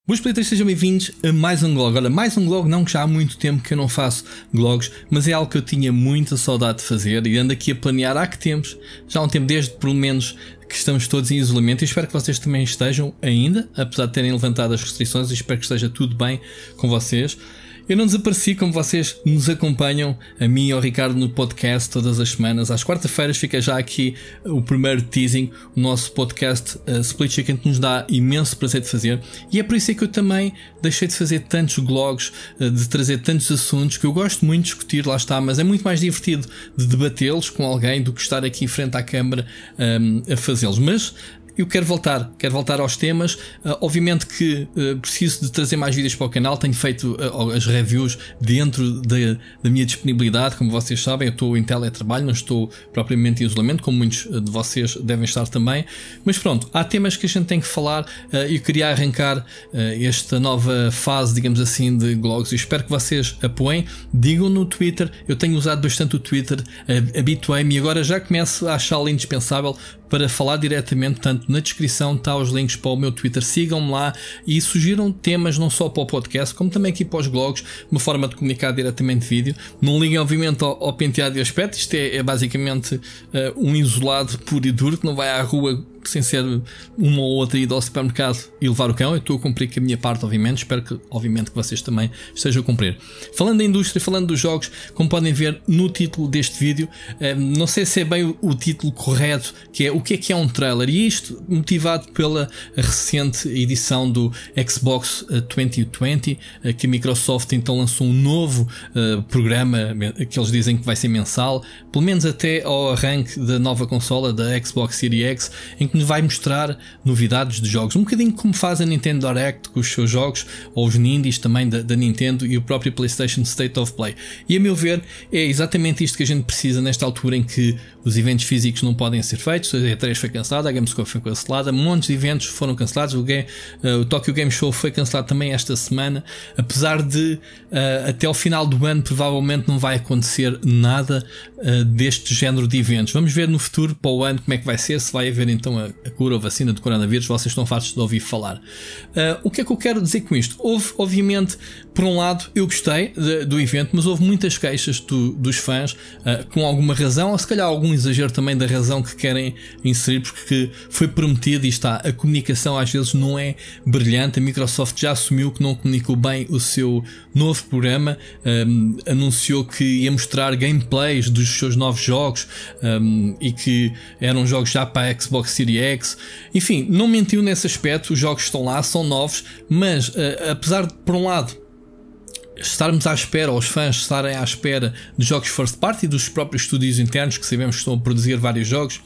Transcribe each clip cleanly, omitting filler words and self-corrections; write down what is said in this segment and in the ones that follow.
Boas pleitas, sejam bem-vindos a mais um vlog. Olha, mais um vlog não, que já há muito tempo que eu não faço vlogs, mas é algo que eu tinha muita saudade de fazer e ando aqui a planear há que tempos, já há um tempo, desde pelo menos que estamos todos em isolamento. E espero que vocês também estejam ainda, apesar de terem levantado as restrições, e espero que esteja tudo bem com vocês. Eu não desapareci, como vocês nos acompanham, a mim e ao Ricardo, no podcast todas as semanas. Às quarta-feiras fica já aqui o primeiro teasing, o nosso podcast Split Chicken, que nos dá imenso prazer de fazer. E é por isso que eu também deixei de fazer tantos vlogs, de trazer tantos assuntos que eu gosto muito de discutir, lá está, mas é muito mais divertido de debatê-los com alguém do que estar aqui em frente à câmara a fazê-los. Mas eu quero voltar aos temas. Obviamente que preciso de trazer mais vídeos para o canal. Tenho feito as reviews dentro da minha disponibilidade. Como vocês sabem, eu estou em teletrabalho, não estou propriamente em isolamento, como muitos de vocês devem estar também. Mas pronto, há temas que a gente tem que falar. Eu queria arrancar esta nova fase, digamos assim, de vlogs. Eu espero que vocês apoiem. Digam no Twitter. Eu tenho usado bastante o Twitter, habituei-me e agora já começo a achá-lo indispensável para falar diretamente. Portanto, na descrição está os links para o meu Twitter, sigam-me lá e sugiram temas não só para o podcast, como também aqui para os blogs, uma forma de comunicar diretamente vídeo. Não liguem obviamente ao penteado e aspecto, isto é basicamente um isolado puro e duro, que não vai à rua sem ser uma ou outra ida ao supermercado e levar o cão. Eu estou a cumprir com a minha parte, obviamente. Espero que, obviamente, que vocês também estejam a cumprir. Falando da indústria, falando dos jogos, como podem ver no título deste vídeo, não sei se é bem o título correto, que é o que é um trailer, e isto motivado pela recente edição do Xbox 2020, que a Microsoft então lançou um novo programa, que eles dizem que vai ser mensal, pelo menos até ao arranque da nova consola, da Xbox Series X, em que nos vai mostrar novidades de jogos, um bocadinho como faz a Nintendo Direct com os seus jogos, ou os Indies também da Nintendo e o próprio PlayStation State of Play. E a meu ver é exatamente isto que a gente precisa nesta altura em que os eventos físicos não podem ser feitos. A E3 foi cancelada, a Gamescom foi cancelada, montes de eventos foram cancelados, o Tokyo Game Show foi cancelado também esta semana, apesar de até ao final do ano provavelmente não vai acontecer nada deste género de eventos. Vamos ver no futuro, para o ano, como é que vai ser, se vai haver então a cura ou vacina do coronavírus. Vocês estão fartos de ouvir falar. O que é que eu quero dizer com isto? Houve, obviamente, por um lado, eu gostei do evento, mas houve muitas queixas dos fãs, com alguma razão, ou se calhar algum exagero também da razão que querem inserir, porque foi prometido e está, a comunicação às vezes não é brilhante. A Microsoft já assumiu que não comunicou bem o seu novo programa, anunciou que ia mostrar gameplays dos seus novos jogos, e que eram jogos já para a Xbox Series X. Enfim, não mentiu nesse aspecto. Os jogos estão lá, são novos, mas apesar de, por um lado, estarmos à espera, ou os fãs estarem à espera de jogos first party dos próprios estúdios internos, que sabemos que estão a produzir vários jogos,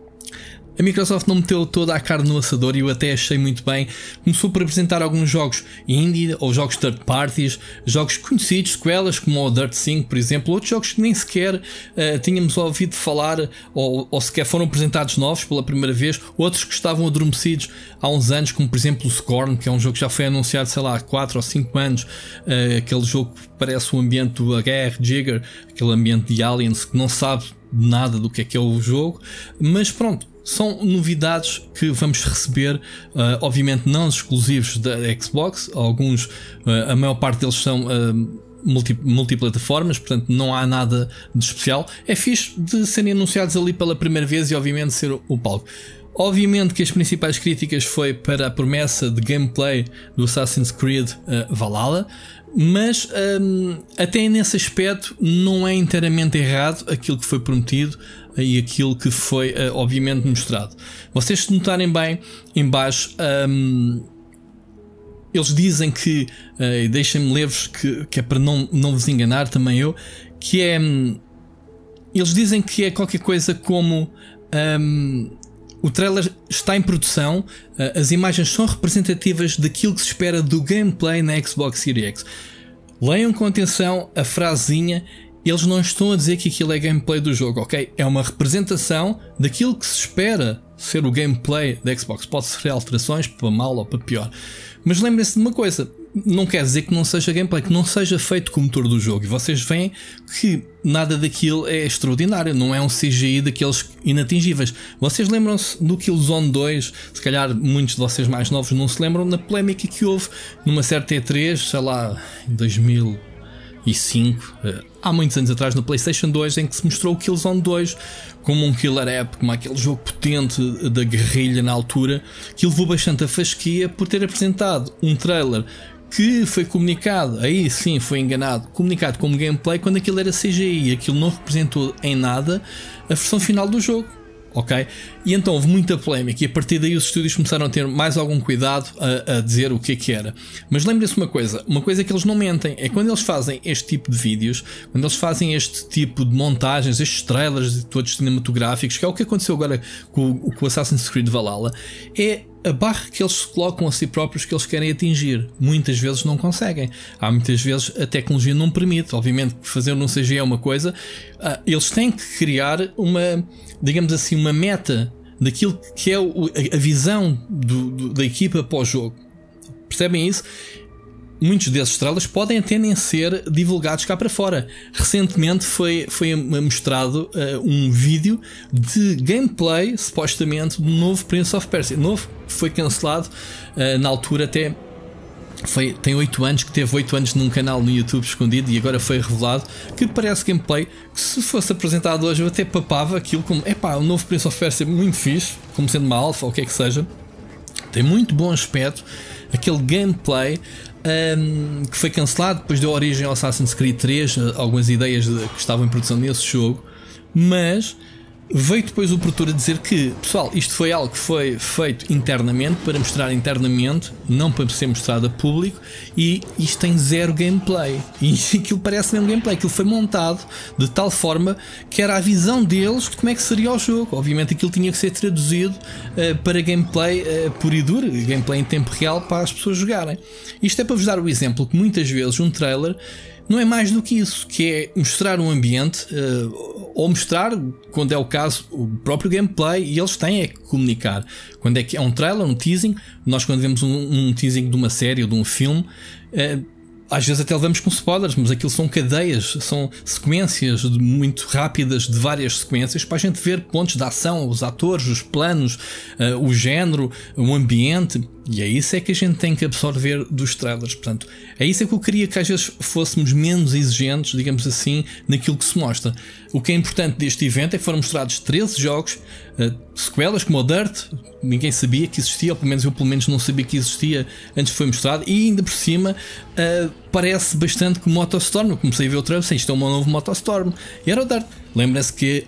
a Microsoft não meteu toda a carne no assador, e eu até achei muito bem. Começou por apresentar alguns jogos indie ou jogos third parties, jogos conhecidos, sequelas como o Dirt 5, por exemplo, outros jogos que nem sequer tínhamos ouvido falar, ou sequer foram apresentados novos pela primeira vez, outros que estavam adormecidos há uns anos, como por exemplo o Scorn, que é um jogo que já foi anunciado, sei lá, há 4 ou 5 anos, aquele jogo que parece o ambiente do HR Jigger, aquele ambiente de Aliens, que não sabe nada do que é o jogo, mas pronto. São novidades que vamos receber, obviamente não exclusivos da Xbox. Alguns, a maior parte deles são multiplataformas, portanto não há nada de especial. É fixe de serem anunciados ali pela primeira vez e obviamente ser o palco. Obviamente que as principais críticas foi para a promessa de gameplay do Assassin's Creed Valhalla, mas até nesse aspecto não é inteiramente errado aquilo que foi prometido e aquilo que foi obviamente mostrado. Vocês, se notarem bem em baixo, eles dizem que, deixem-me ler-vos que é para não vos enganar também eu, que é, eles dizem que é qualquer coisa como o trailer está em produção, as imagens são representativas daquilo que se espera do gameplay na Xbox Series X. Leiam com atenção a frasezinha. Eles não estão a dizer que aquilo é gameplay do jogo, ok? É uma representação daquilo que se espera ser o gameplay da Xbox. Pode sofrer alterações para mal ou para pior. Mas lembrem-se de uma coisa. não quer dizer que não seja gameplay, que não seja feito como motor do jogo. E vocês veem que nada daquilo é extraordinário, não é um CGI daqueles inatingíveis. Vocês lembram-se do Killzone 2? Se calhar muitos de vocês mais novos não se lembram da polémica que houve numa certa E3, sei lá, em 2005, há muitos anos atrás, no PlayStation 2, em que se mostrou o Killzone 2 como um killer app, como aquele jogo potente da guerrilha na altura, que levou bastante a fasquia por ter apresentado um trailer que foi comunicado, aí sim foi enganado, comunicado como gameplay quando aquilo era CGI, aquilo não representou em nada a versão final do jogo. Ok? E então houve muita polémica e a partir daí os estúdios começaram a ter mais algum cuidado a dizer o que era. Mas lembrem-se uma coisa que eles não mentem, é quando eles fazem este tipo de vídeos, quando eles fazem este tipo de montagens, estes trailers todos cinematográficos, que é o que aconteceu agora com o Assassin's Creed Valhalla, é a barra que eles colocam a si próprios que eles querem atingir. Muitas vezes não conseguem. Há muitas vezes a tecnologia não permite. Obviamente que fazer um CGI é uma coisa. Eles têm que criar uma, digamos assim, uma meta daquilo que é a visão da equipa pós-jogo. Percebem isso? Muitos desses trailers podem até nem ser divulgados cá para fora. Recentemente foi mostrado um vídeo de gameplay, supostamente, do novo Prince of Persia. Novo, foi cancelado na altura até. Tem 8 anos, que teve 8 anos num canal no YouTube escondido e agora foi revelado, que parece gameplay que se fosse apresentado hoje eu até papava aquilo como, o novo Prince of Persia é muito fixe, como sendo uma alfa ou o que é que seja. Tem muito bom aspecto. Aquele gameplay que foi cancelado, depois deu origem ao Assassin's Creed 3, algumas ideias que estavam em produção nesse jogo, mas veio depois o produtor a dizer que, pessoal, isto foi algo que foi feito internamente, para mostrar internamente, não para ser mostrado a público, e isto tem zero gameplay. E aquilo parece mesmo gameplay, aquilo foi montado de tal forma que era a visão deles de como é que seria o jogo. Obviamente aquilo tinha que ser traduzido para gameplay puro e duro, gameplay em tempo real para as pessoas jogarem. Isto é para vos dar o exemplo que muitas vezes um trailer não é mais do que isso, que é mostrar um ambiente, ou mostrar, quando é o caso, o próprio gameplay, e eles têm que comunicar. Quando é que é um trailer, um teasing, nós quando vemos um teasing de uma série ou de um filme, às vezes até levamos com spoilers, mas aquilo são cadeias, são sequências muito rápidas de várias sequências para a gente ver pontos de ação, os atores, os planos, o género, o ambiente, e é isso é que a gente tem que absorver dos trailers. Portanto, é isso é que eu queria que às vezes fôssemos menos exigentes, digamos assim, naquilo que se mostra. O que é importante deste evento é que foram mostrados 13 jogos, sequelas como o Dirt, ninguém sabia que existia, ou pelo menos não sabia que existia antes que foi mostrado, e ainda por cima parece bastante com MotoStorm. Eu comecei a ver o trailer, isto é um novo MotoStorm, e era o Dirt. Lembra-se que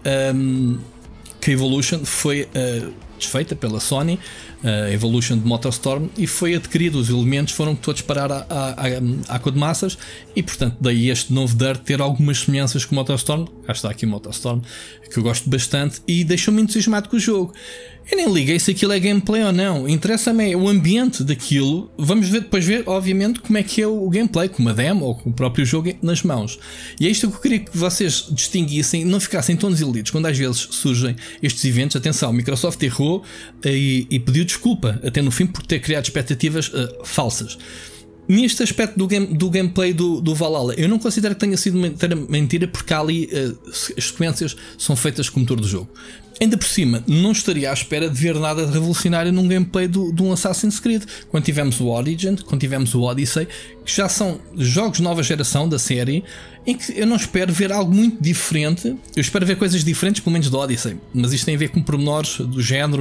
a Evolution foi desfeita pela Sony, a Evolution de MotoStorm, e foi adquirido, os elementos foram todos parar à Codemasters, e portanto daí este novo Dirt ter algumas semelhanças com o MotoStorm. Cá está aqui o MotoStorm, que eu gosto bastante e deixou-me entusiasmado com o jogo. Eu nem liguei se aquilo é gameplay ou não, interessa-me o ambiente daquilo. Vamos depois ver, obviamente, como é que é o gameplay, com uma demo ou com o próprio jogo nas mãos. E é isto que eu queria que vocês distinguissem, não ficassem tão desiludidos quando às vezes surgem estes eventos. Atenção, a Microsoft errou e pediu desculpa até no fim por ter criado expectativas falsas. Neste aspecto do gameplay do Valhalla, eu não considero que tenha sido mentira, porque ali as sequências são feitas com o motor do jogo. Ainda por cima, não estaria à espera de ver nada de revolucionário num gameplay de um Assassin's Creed. Quando tivemos o Origin, quando tivemos o Odyssey, que já são jogos de nova geração da série, em que eu não espero ver algo muito diferente. Eu espero ver coisas diferentes, pelo menos do Odyssey, mas isto tem a ver com pormenores do género,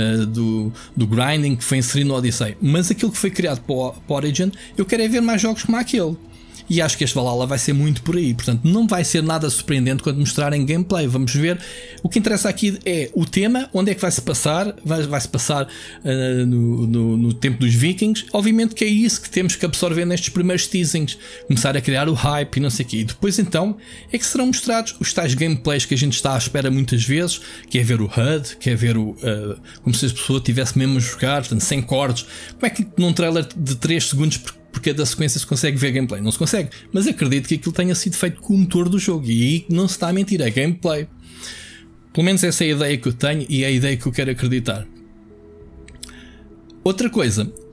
do grinding que foi inserido no Odyssey. Mas aquilo que foi criado para o Origin, eu quero é ver mais jogos como aquele. E acho que este Valhalla vai ser muito por aí. Portanto, não vai ser nada surpreendente quando mostrarem gameplay. Vamos ver. O que interessa aqui é o tema, onde é que vai-se passar. Vai-se passar no tempo dos Vikings. Obviamente que é isso que temos que absorver nestes primeiros teasings. Começar a criar o hype e não sei o quê. E depois então é que serão mostrados os tais gameplays que a gente está à espera muitas vezes. Que é ver o HUD, que é ver como se a pessoa estivesse mesmo a jogar, portanto, sem cortes. Como é que num trailer de 3 segundos por cada sequência se consegue ver gameplay? Não se consegue, mas acredito que aquilo tenha sido feito com o motor do jogo, e aí não se está a mentir, é gameplay. Pelo menos essa é a ideia que eu tenho e é a ideia que eu quero acreditar. Outra coisa,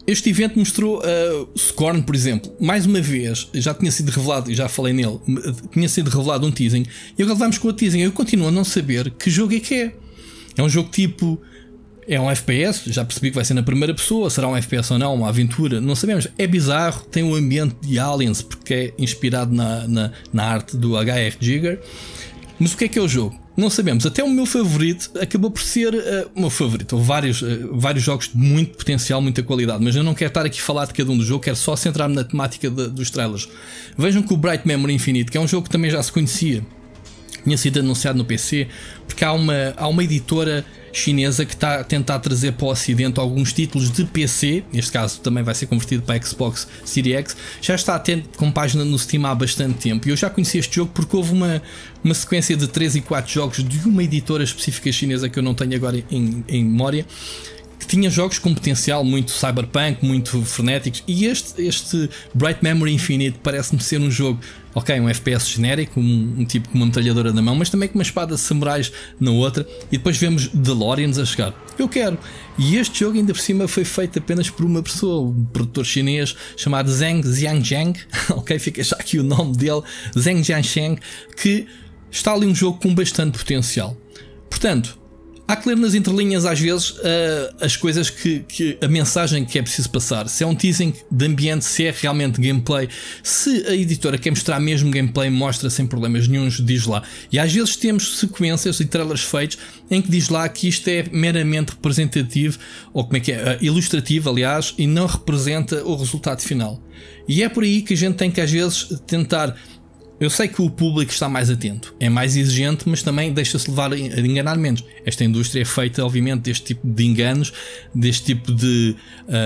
este evento mostrou Scorn, por exemplo. Mais uma vez, já tinha sido revelado, e já falei nele, tinha sido revelado um teasing, e agora vamos com o teasing. Eu continuo a não saber que jogo é que é. É um jogo tipo... É um FPS, já percebi que vai ser na primeira pessoa. Será um FPS ou não, uma aventura, não sabemos. É bizarro, tem um ambiente de Aliens, porque é inspirado na arte do H.R. Giger. Mas o que é o jogo? Não sabemos. Até o meu favorito acabou por ser o meu favorito. Houve vários jogos de muito potencial, muita qualidade, mas eu não quero estar aqui a falar de cada um do jogo, quero só centrar-me na temática dos trailers. Vejam que o Bright Memory Infinite, que é um jogo que também já se conhecia, tinha sido anunciado no PC, porque há uma editora chinesa que está a tentar trazer para o Ocidente alguns títulos de PC, neste caso também vai ser convertido para Xbox Series X, já está com página no Steam há bastante tempo, e eu já conheci este jogo porque houve uma sequência de 3 e 4 jogos de uma editora específica chinesa que eu não tenho agora em memória, que tinha jogos com potencial muito cyberpunk, muito frenéticos, e este Bright Memory Infinite parece-me ser um jogo, ok, um FPS genérico, um tipo com uma metralhadora na mão, mas também com uma espada de samurais na outra, e depois vemos DeLoreans a chegar. Eu quero! E este jogo ainda por cima foi feito apenas por uma pessoa, um produtor chinês chamado Zheng Jianzheng, ok, fica já aqui o nome dele, Zheng Jianzheng, que está ali um jogo com bastante potencial. Portanto, há que ler nas entrelinhas às vezes as coisas a mensagem que é preciso passar. Se é um teasing de ambiente, se é realmente gameplay, se a editora quer mostrar mesmo gameplay, mostra sem problemas nenhuns, diz lá. E às vezes temos sequências e trailers feitos em que diz lá que isto é meramente representativo, ou como é que é, ilustrativo aliás, e não representa o resultado final. E é por aí que a gente tem que às vezes tentar... Eu sei que o público está mais atento, é mais exigente, mas também deixa-se levar a enganar menos. Esta indústria é feita, obviamente, deste tipo de enganos, deste tipo de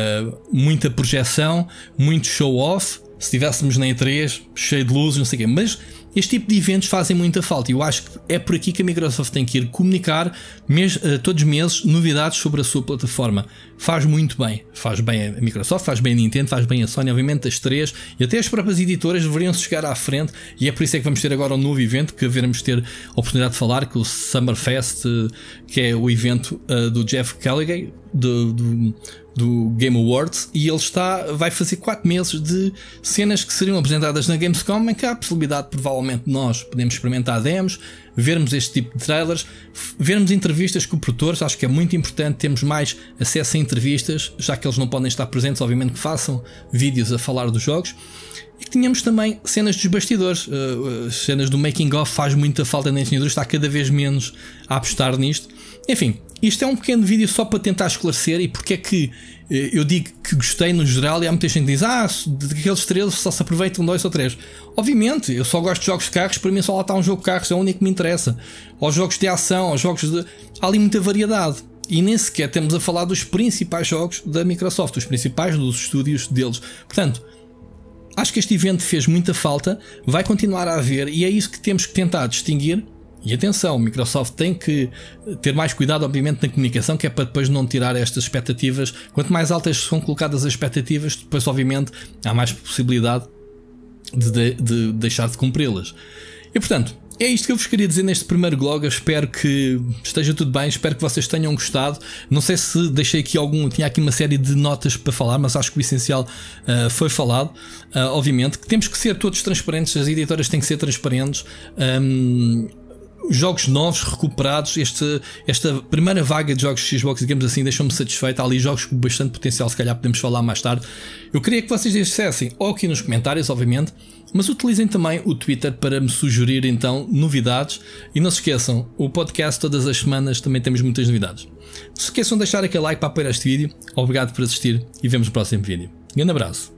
muita projeção, muito show-off. Se estivéssemos na E3, cheio de luzes, não sei o quê, mas este tipo de eventos fazem muita falta e eu acho que é por aqui que a Microsoft tem que ir comunicar todos os meses novidades sobre a sua plataforma. Faz muito bem, faz bem a Microsoft, faz bem a Nintendo, faz bem a Sony, obviamente as três, e até as próprias editoras deveriam se chegar à frente, e é por isso é que vamos ter agora um novo evento que devemos ter a oportunidade de falar, que é o Summerfest, que é o evento do Jeff Keighley do Game Awards, e ele vai fazer 4 meses de cenas que seriam apresentadas na Gamescom, em que há a possibilidade, provavelmente, nós podemos experimentar demos, vermos este tipo de trailers, vermos entrevistas com produtores. Acho que é muito importante termos mais acesso a entrevistas, já que eles não podem estar presentes, obviamente que façam vídeos a falar dos jogos, e que tenhamos também cenas dos bastidores, cenas do making of. Faz muita falta na engenharia, está cada vez menos a apostar nisto. Enfim, isto é um pequeno vídeo só para tentar esclarecer e porque é que eu digo que gostei no geral, e há muita gente que diz daqueles 13 só se aproveitam 2 ou 3. Obviamente, eu só gosto de jogos de carros, para mim só lá está um jogo de carros, é o único que me interessa. Ou jogos de ação, ou jogos de... Há ali muita variedade. E nem sequer temos a falar dos principais jogos da Microsoft, os principais dos estúdios deles. Portanto, acho que este evento fez muita falta, vai continuar a haver, e é isso que temos que tentar distinguir. E atenção, a Microsoft tem que ter mais cuidado, obviamente, na comunicação, que é para depois não tirar estas expectativas. Quanto mais altas são colocadas as expectativas, depois, obviamente, há mais possibilidade de deixar de cumpri-las. E, portanto, é isto que eu vos queria dizer neste primeiro vlog. Eu espero que esteja tudo bem, espero que vocês tenham gostado. Não sei se deixei aqui tinha aqui uma série de notas para falar, mas acho que o essencial foi falado. Obviamente que temos que ser todos transparentes, as editoras têm que ser transparentes. Jogos novos, recuperados, esta primeira vaga de jogos Xbox, digamos assim, deixou-me satisfeito. Há ali jogos com bastante potencial, se calhar podemos falar mais tarde. Eu queria que vocês dissessem, ou aqui nos comentários, obviamente, mas utilizem também o Twitter para me sugerir então novidades. E não se esqueçam, o podcast todas as semanas também temos muitas novidades. Não se esqueçam de deixar aquele like para apoiar este vídeo. Obrigado por assistir e vemos no próximo vídeo. Um grande abraço.